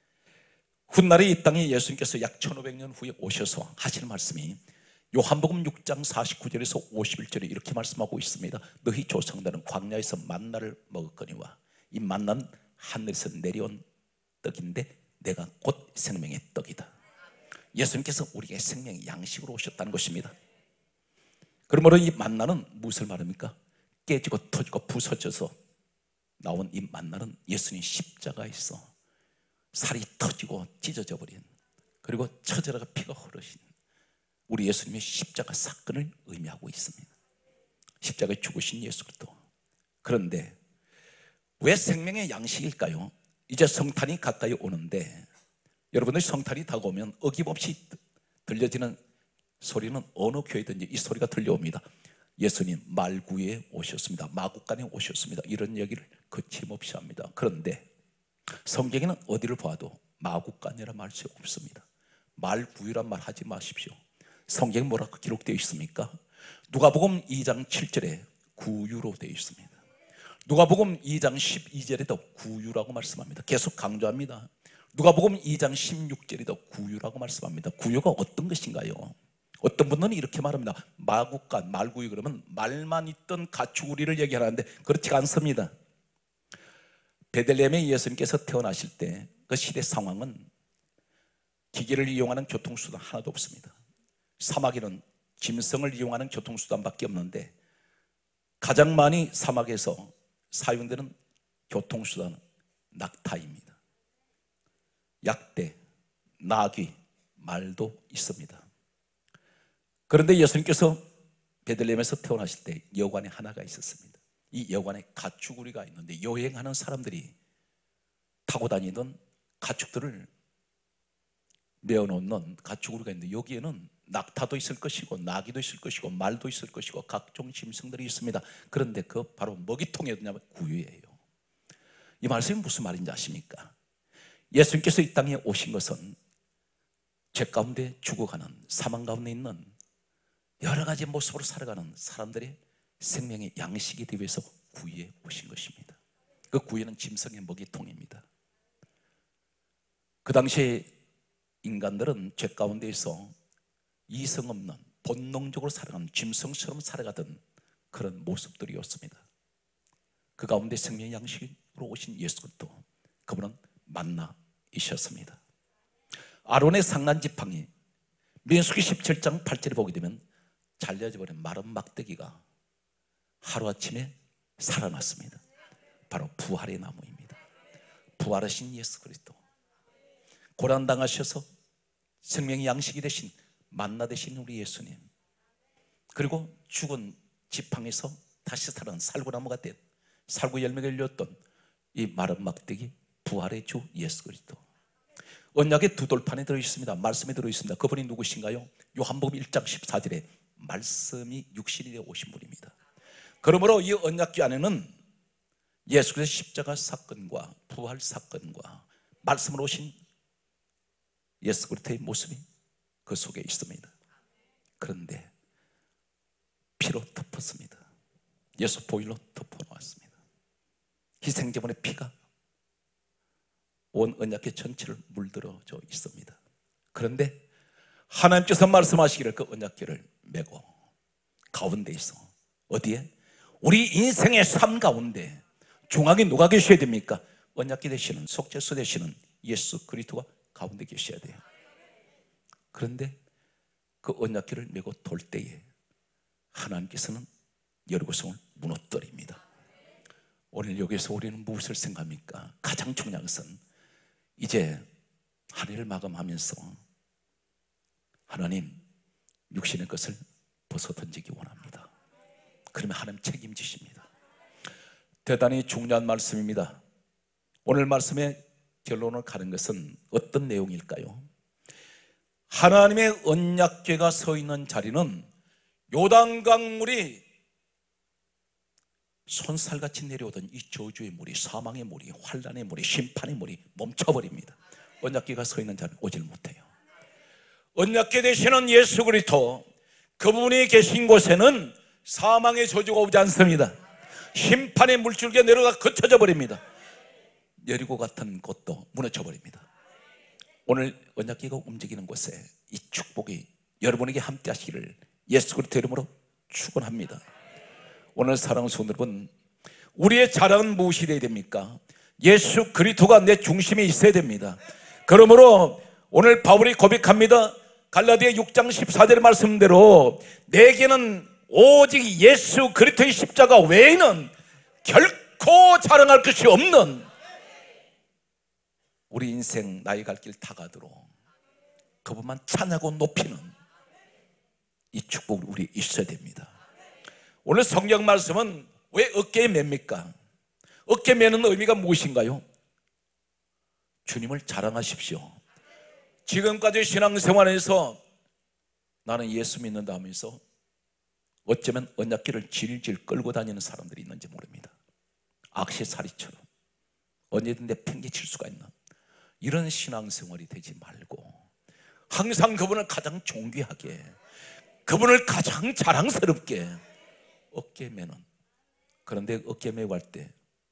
훗날에 이 땅에 예수님께서 약 천오백 년 후에 오셔서 하시는 말씀이 요한복음 육 장 사십구 절에서 오십일 절에 이렇게 말씀하고 있습니다. 너희 조상들은 광야에서 만나를 먹었거니와 이 만나는 하늘에서 내려온 떡인데 내가 곧 생명의 떡이다. 예수님께서 우리에게 생명의 양식으로 오셨다는 것입니다. 그러므로 이 만나는 무엇을 말합니까? 깨지고 터지고 부서져서 나온 이 만나는 예수님 십자가에서 살이 터지고 찢어져 버린, 그리고 처절하가 피가 흐르신 우리 예수님의 십자가 사건을 의미하고 있습니다. 십자가에 죽으신 예수 그리스도. 그런데 왜 생명의 양식일까요? 이제 성탄이 가까이 오는데 여러분들 성탄이 다가오면 어김없이 들려지는 소리는 어느 교회든지 이 소리가 들려옵니다. 예수님 말구에 오셨습니다. 마구간에 오셨습니다. 이런 얘기를 거침없이 합니다. 그런데 성경에는 어디를 봐도 마구간이라 말 수 없습니다. 말구유란 말 하지 마십시오. 성경에 뭐라고 기록되어 있습니까? 누가복음 이 장 칠 절에 구유로 되어 있습니다. 누가복음 이 장 십이 절에도 구유라고 말씀합니다. 계속 강조합니다. 누가복음 이 장 십육 절에도 구유라고 말씀합니다. 구유가 어떤 것인가요? 어떤 분들은 이렇게 말합니다. 마구간, 말구유 그러면 말만 있던 가축우리를 얘기하는데 그렇지가 않습니다. 베들레헴에 예수님께서 태어나실 때 그 시대 상황은 기계를 이용하는 교통수단 하나도 없습니다. 사막에는 짐승을 이용하는 교통수단밖에 없는데 가장 많이 사막에서 사용되는 교통수단은 낙타입니다. 약대, 나귀, 말도 있습니다. 그런데 예수님께서 베들레헴에서 태어나실 때 여관에 하나가 있었습니다. 이 여관에 가축우리가 있는데 여행하는 사람들이 타고 다니던 가축들을 메어놓는 가축우리가 있는데 여기에는 낙타도 있을 것이고 나귀도 있을 것이고 말도 있을 것이고 각종 짐승들이 있습니다. 그런데 그 바로 먹이통이 어디냐면 구유예요. 이 말씀이 무슨 말인지 아십니까? 예수님께서 이 땅에 오신 것은 죄 가운데 죽어가는, 사망 가운데 있는 여러 가지 모습으로 살아가는 사람들의 생명의 양식이 되기 위해서 구유에 오신 것입니다. 그 구유는 짐승의 먹이통입니다. 그 당시에 인간들은 죄 가운데에서 이성 없는 본능적으로 살아가는 짐승처럼 살아가던 그런 모습들이었습니다. 그 가운데 생명의 양식으로 오신 예수 그리스도, 그분은 만나이셨습니다. 아론의 상난 지팡이, 민수기 십칠 장 팔 절에 보게 되면 잘려져 버린 마른 막대기가 하루아침에 살아났습니다. 바로 부활의 나무입니다. 부활하신 예수 그리스도, 고난당하셔서 생명의 양식이 되신 만나 되신 우리 예수님, 그리고 죽은 지팡이에서 다시 살아난 살구나무가 된, 살구 열매가 열렸던 이 마른 막대기 부활의 주 예수 그리스도, 언약의 두 돌판에 들어있습니다. 말씀에 들어있습니다. 그분이 누구신가요? 요한복음 일 장 십사 절에 말씀이 육신이 되어 오신 분입니다. 그러므로 이 언약궤 안에는 예수 그리스도의 십자가 사건과 부활 사건과 말씀으로 오신 예수 그리스도의 모습이 그 속에 있습니다. 그런데 피로 덮었습니다. 예수 보혈로 덮어놓았습니다. 희생제물의 피가 온 언약궤 전체를 물들어져 있습니다. 그런데 하나님께서 말씀하시기를 그 언약궤를 메고 가운데 있어, 어디에? 우리 인생의 삶 가운데 중앙에 누가 계셔야 됩니까? 언약궤 되시는, 속죄소 되시는 예수 그리스도가 가운데 계셔야 돼요. 그런데 그 언약궤를 메고 돌 때에 하나님께서는 여리고성을 무너뜨립니다. 오늘 여기서 우리는 무엇을 생각합니까? 가장 중요한 것은 이제 한 해를 마감하면서 하나님, 육신의 것을 벗어던지기 원합니다. 그러면 하나님 책임지십니다. 대단히 중요한 말씀입니다. 오늘 말씀의 결론을 가는 것은 어떤 내용일까요? 하나님의 언약궤가 서 있는 자리는 요단강물이 손살같이 내려오던 이 저주의 물이, 사망의 물이, 환난의 물이, 심판의 물이 멈춰버립니다. 언약궤가 서 있는 자는 오질 못해요. 언약궤 되시는 예수 그리스도, 그분이 계신 곳에는 사망의 저주가 오지 않습니다. 심판의 물줄기가 내려가 거쳐져 버립니다. 여리고 같은 곳도 무너져 버립니다. 오늘 언약궤가 움직이는 곳에 이 축복이 여러분에게 함께 하시기를 예수 그리스도 이름으로 축원합니다. 오늘 사랑하는 성도 여러분, 우리의 자랑은 무엇이 되어야 됩니까? 예수 그리스도가 내 중심에 있어야 됩니다. 그러므로 오늘 바울이 고백합니다. 갈라디아 육 장 십사 절의 말씀대로 내게는 오직 예수 그리스도의 십자가 외에는 결코 자랑할 것이 없는, 우리 인생 나의 갈 길 다 가도록 그분만 찬양하고 높이는 이 축복이 우리 있어야 됩니다. 오늘 성경 말씀은 왜 어깨에 맵니까? 어깨에 매는 의미가 무엇인가요? 주님을 자랑하십시오. 지금까지 신앙생활에서 나는 예수 믿는다 하면서 어쩌면 언약궤를 질질 끌고 다니는 사람들이 있는지 모릅니다. 악세사리처럼 언제든 내 팽개칠 수가 있는 이런 신앙생활이 되지 말고 항상 그분을 가장 존귀하게, 그분을 가장 자랑스럽게 어깨에 매는, 그런데 어깨에 매고 할 때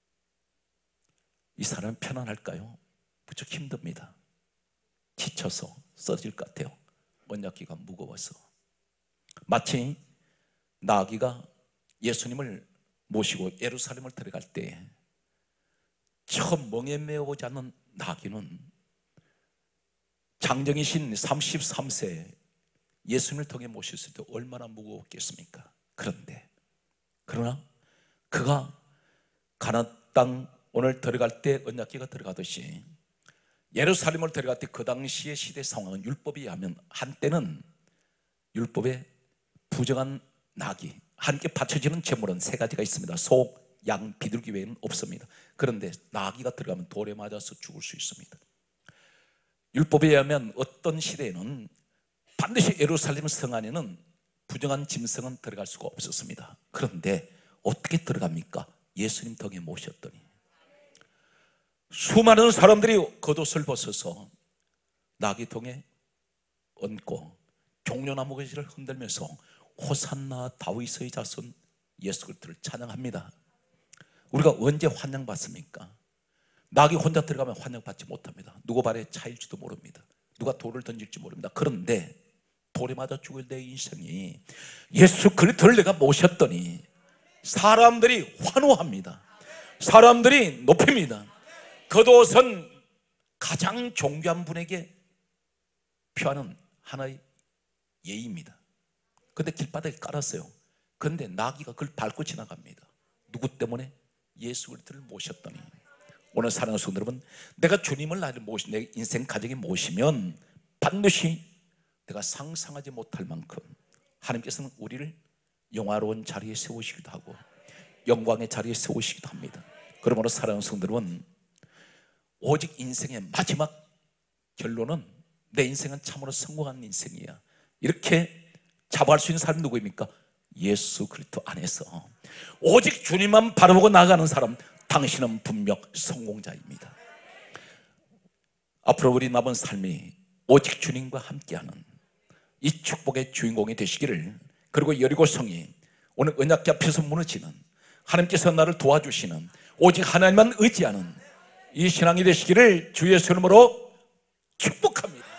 이 사람은 편안할까요? 무척 힘듭니다. 지쳐서 쓰러질 것 같아요. 언약궤가 무거워서. 마치 나귀가 예수님을 모시고 예루살렘을 들어갈 때 처음 멍에 메어오지 않는 나귀는 장정이신 삼십삼 세 예수님을 통해 모셨을 때 얼마나 무거웠겠습니까? 그런데 그러나 그가 가나안 땅 오늘 들어갈 때 언약궤가 들어가듯이 예루살렘을 들어갈 때 그 당시의 시대 상황은 율법에 의하면 한때는 율법에 부정한 낙이 하나님께 바쳐지는 제물은 세 가지가 있습니다. 소, 양, 비둘기 외에는 없습니다. 그런데 나귀가 들어가면 돌에 맞아서 죽을 수 있습니다. 율법에 의하면 어떤 시대에는 반드시 예루살렘 성 안에는 부정한 짐승은 들어갈 수가 없었습니다. 그런데 어떻게 들어갑니까? 예수님 덕에 모셨더니 수많은 사람들이 겉옷을 벗어서 나귀통에 얹고 종려나무 가지를 흔들면서 호산나 다윗의 자손 예수 그리스도를 찬양합니다. 우리가 언제 환영받습니까? 나귀 혼자 들어가면 환영받지 못합니다. 누구 발에 차일지도 모릅니다. 누가 돌을 던질지 모릅니다. 그런데 돌에 맞아 죽을 내 인생이 예수 그리스도를 내가 모셨더니 사람들이 환호합니다. 사람들이 높입니다. 겉옷은 가장 존귀한 분에게 표하는 하나의 예의입니다. 근데 길바닥에 깔았어요. 그런데 나귀가 그걸 밟고 지나갑니다. 누구 때문에? 예수 그리스도를 모셨더니. 오늘 사랑하는 성도 여러분, 내가 주님을 나를 모시, 내 인생 가정에 모시면 반드시 내가 상상하지 못할 만큼 하나님께서는 우리를 영화로운 자리에 세우시기도 하고 영광의 자리에 세우시기도 합니다. 그러므로 사랑하는 성도 여러분, 오직 인생의 마지막 결론은 내 인생은 참으로 성공한 인생이야, 이렇게 자부할 수 있는 사람이 누구입니까? 예수 그리스도 안에서 오직 주님만 바라보고 나아가는 사람, 당신은 분명 성공자입니다. 앞으로 우리 남은 삶이 오직 주님과 함께하는 이 축복의 주인공이 되시기를, 그리고 여리고성이 오늘 언약궤 앞에서 무너지는, 하나님께서 나를 도와주시는, 오직 하나님만 의지하는 이 신앙이 되시기를 주 예수 이름으로 축복합니다.